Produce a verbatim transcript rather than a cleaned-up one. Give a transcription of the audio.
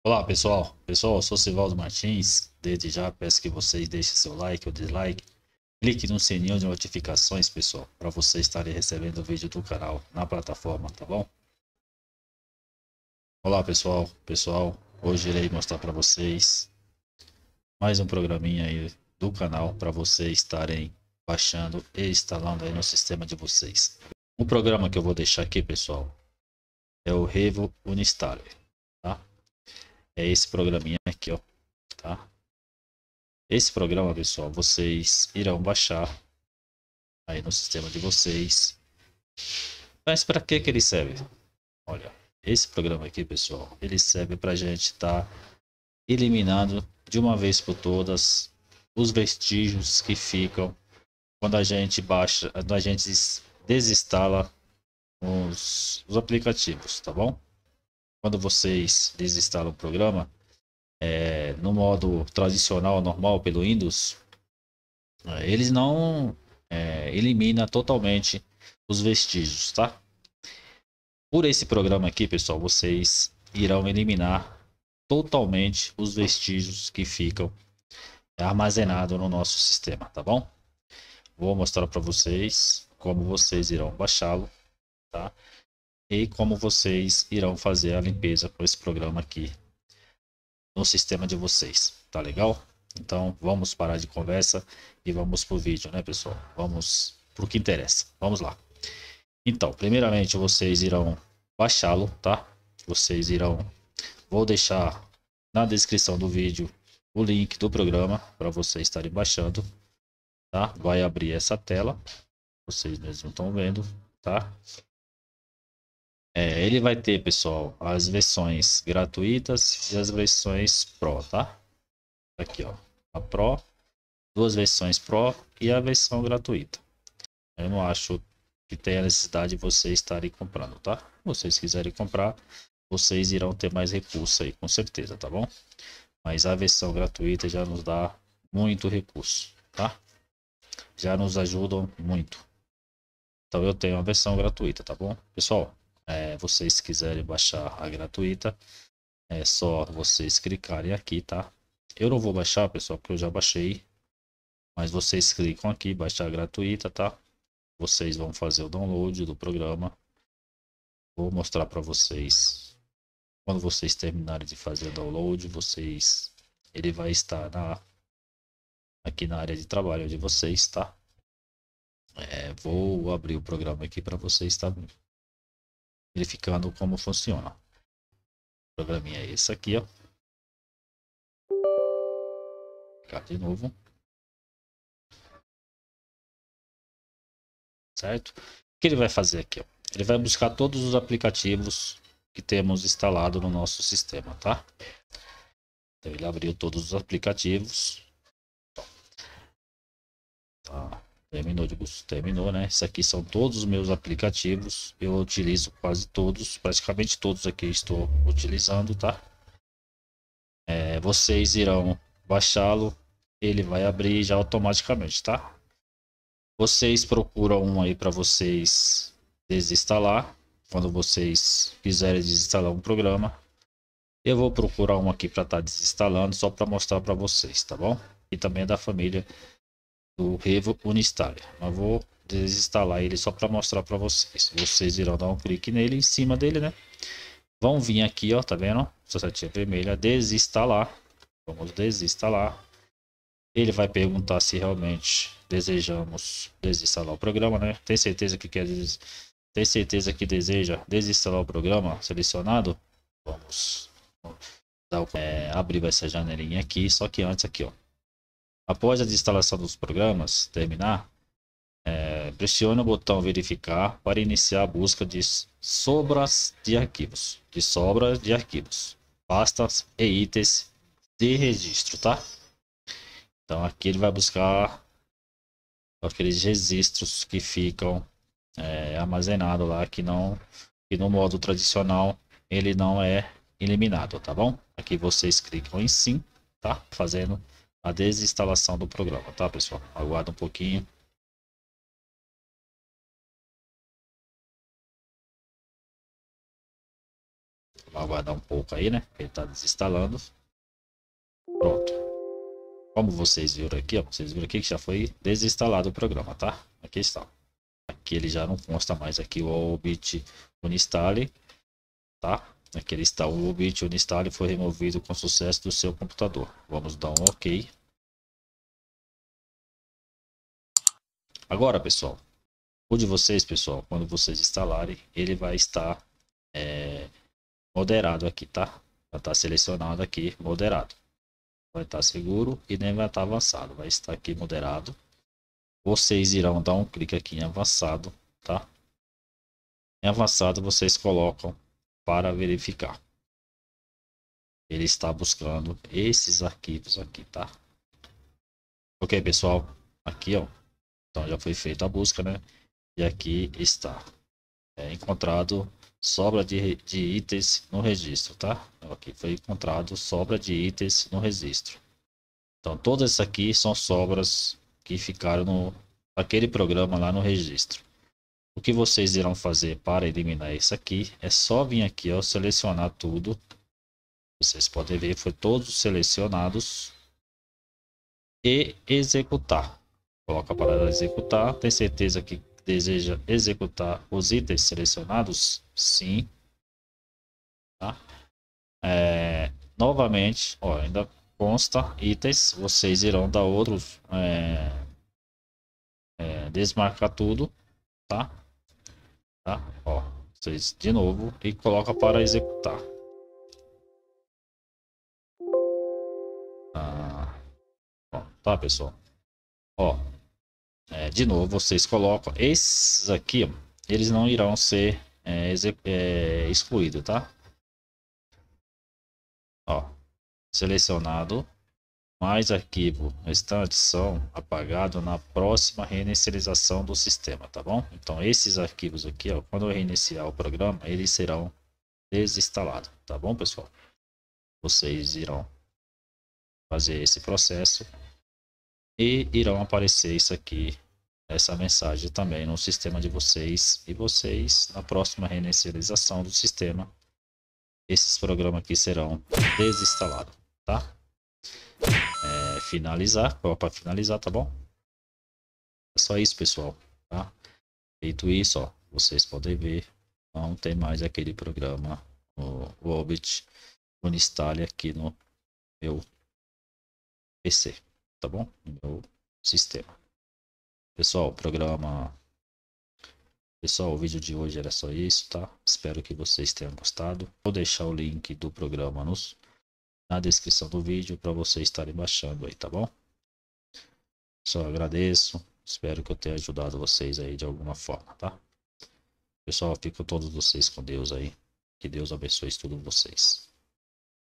Olá pessoal, pessoal, eu sou Sivaldo Martins. Desde já peço que vocês deixem seu like ou dislike. Clique no sininho de notificações, pessoal, para vocês estarem recebendo o vídeo do canal na plataforma, tá bom? Olá pessoal, pessoal, hoje irei mostrar para vocês mais um programinha aí do canal para vocês estarem baixando e instalando aí no sistema de vocês. O programa que eu vou deixar aqui, pessoal, é o Revo Uninstaller, tá? É esse programinha aqui, ó, tá? Esse programa, pessoal, vocês irão baixar aí no sistema de vocês. Mas para que que ele serve? Olha, esse programa aqui, pessoal, ele serve para a gente estar tá eliminando de uma vez por todas os vestígios que ficam quando a gente baixa, quando a gente desinstala os, os aplicativos, tá bom? Quando vocês desinstalam o programa, é, no modo tradicional, normal, pelo Windows, eles não é, elimina totalmente os vestígios, tá? Por esse programa aqui, pessoal, vocês irão eliminar totalmente os vestígios que ficam armazenados no nosso sistema, tá bom? Vou mostrar para vocês como vocês irão baixá-lo, tá? E como vocês irão fazer a limpeza com esse programa aqui no sistema de vocês, tá legal? Então vamos parar de conversa e vamos pro vídeo, né, pessoal? Vamos pro que interessa. Vamos lá. Então, primeiramente vocês irão baixá-lo, tá? Vocês irão, vou deixar na descrição do vídeo o link do programa para vocês estarem baixando, tá? Vai abrir essa tela, vocês mesmos estão vendo, tá? É, ele vai ter, pessoal, as versões gratuitas e as versões Pro, tá? Aqui, ó, a Pro, duas versões Pro e a versão gratuita. Eu não acho que tenha necessidade de vocês estarem comprando, tá? Se vocês quiserem comprar, vocês irão ter mais recurso aí, com certeza, tá bom? Mas a versão gratuita já nos dá muito recurso, tá? Já nos ajudam muito. Então eu tenho a versão gratuita, tá bom? Pessoal, é, vocês quiserem baixar a gratuita, é só vocês clicarem aqui, tá? Eu não vou baixar, pessoal, porque eu já baixei. Mas vocês clicam aqui, baixar gratuita, tá? Vocês vão fazer o download do programa. Vou mostrar para vocês. Quando vocês terminarem de fazer o download, vocês, ele vai estar na, aqui na área de trabalho de vocês, tá? É, vou abrir o programa aqui para vocês estarem verificando como funciona. O programinha é esse aqui, ó. Vou clicar de novo. Certo? O que ele vai fazer aqui, ó? Ele vai buscar todos os aplicativos que temos instalado no nosso sistema, tá? Então ele abriu todos os aplicativos. Tá. Terminou de terminou, né? Isso aqui são todos os meus aplicativos. Eu utilizo quase todos, praticamente todos aqui estou utilizando, tá? É, vocês irão baixá-lo, ele vai abrir já automaticamente, tá? Vocês procuram um aí para vocês desinstalar. Quando vocês quiserem desinstalar um programa, eu vou procurar um aqui para estar tá desinstalando, só para mostrar para vocês, tá bom? E também é da família do Revo Uninstaller. Mas vou desinstalar ele só para mostrar para vocês. Vocês irão dar um clique nele, em cima dele, né? Vão vir aqui, ó, tá vendo? Essa setinha vermelha, desinstalar. Vamos desinstalar. Ele vai perguntar se realmente desejamos desinstalar o programa, né? Tem certeza que quer des... Tem certeza que deseja desinstalar o programa selecionado? Vamos dar o... é, abrir essa janelinha aqui, só que antes aqui, ó. Após a instalação dos programas terminar, é, pressione o botão verificar para iniciar a busca de sobras de arquivos, de sobras de arquivos, pastas e itens de registro, tá? Então aqui ele vai buscar aqueles registros que ficam é, armazenados lá, que não, que no modo tradicional ele não é eliminado, tá bom? Aqui vocês clicam em sim, tá? Fazendo a desinstalação do programa, tá, pessoal? Aguarda um pouquinho. Vamos aguardar um pouco aí, né? Ele está desinstalando. Pronto. Como vocês viram aqui, ó, vocês viram aqui que já foi desinstalado o programa, tá? Aqui está. Aqui ele já não consta mais aqui o Obit Uninstall, tá? Aqui ele está, o Obit Uninstall foi removido com sucesso do seu computador. Vamos dar um OK. Agora, pessoal, o de vocês, pessoal, quando vocês instalarem, ele vai estar é, moderado aqui, tá? Vai estar selecionado aqui, moderado. Vai estar seguro e nem vai estar avançado. Vai estar aqui moderado. Vocês irão dar um clique aqui em avançado, tá? Em avançado vocês colocam para verificar. Ele está buscando esses arquivos aqui, tá? Ok, pessoal. Aqui, ó. Então já foi feita a busca, né? E aqui está. É encontrado sobra de, de itens no registro, tá? Aqui foi encontrado sobra de itens no registro. Então todas essas aqui são sobras que ficaram no aquele programa lá no registro. O que vocês irão fazer para eliminar isso aqui é só vir aqui, ó, selecionar tudo. Vocês podem ver, foi todos selecionados e executar. Coloca para executar. Tem certeza que deseja executar os itens selecionados? Sim. Tá? É, novamente, ó, ainda consta itens. Vocês irão dar outros, é, é, desmarcar tudo, tá? Tá? Ó, vocês de novo e coloca para executar. Ah, ó, tá, pessoal? Ó, é, de novo vocês colocam esses aqui, ó, eles não irão ser é, é, excluídos, tá? Ó, selecionado, mais arquivo restante são apagados na próxima reinicialização do sistema, tá bom? Então esses arquivos aqui, ó, quando eu reiniciar o programa, eles serão desinstalados, tá bom, pessoal? Vocês irão fazer esse processo e irão aparecer isso aqui, essa mensagem também no sistema de vocês, e vocês na próxima reinicialização do sistema, esses programas aqui serão desinstalados, tá? É, finalizar, para finalizar, tá bom? É só isso, pessoal, tá? Feito isso, ó, vocês podem ver, não tem mais aquele programa, o, o Obit Uninstall aqui no meu P C, tá bom? No meu sistema. Pessoal, o programa... Pessoal, o vídeo de hoje era só isso, tá? Espero que vocês tenham gostado. Vou deixar o link do programa nos, na descrição do vídeo para vocês estarem baixando aí, tá bom? Só agradeço. Espero que eu tenha ajudado vocês aí de alguma forma, tá? Pessoal, fico todos vocês com Deus aí. Que Deus abençoe tudo vocês.